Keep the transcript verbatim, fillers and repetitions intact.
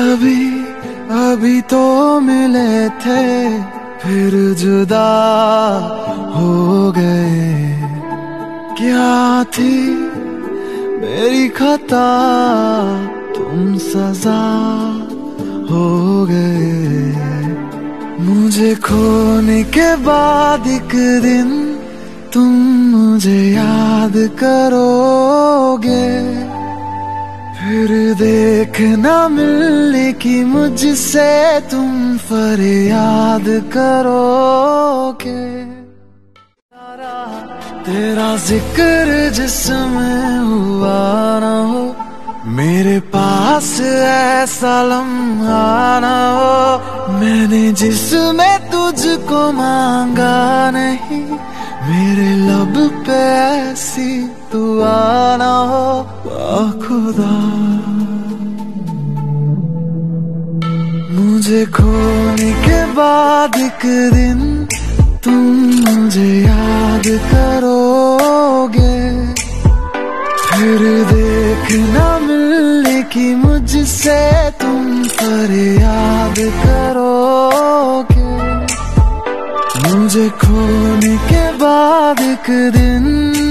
अभी अभी तो मिले थे फिर जुदा हो गए। क्या थी मेरी खता तुम सजा हो गए। मुझे खोने के बाद एक दिन तुम मुझे याद करोगे। फिर देखना मिलने की मुझसे तुम फरियाद करोगे। तेरा जिक्र जिसमें हुआ ना हो, मेरे पास ऐसा लम्हा ना हो। मैंने जिसमें तुझको मांगा नहीं, मेरे लब पे ऐसी दुआ ना हो। खुदा मुझे खोने के बाद एक दिन तुम मुझे याद करोगे। फिर देखना मिलने की मुझसे तुम फरियाद करोगे। मुझे खोने के बाद एक दिन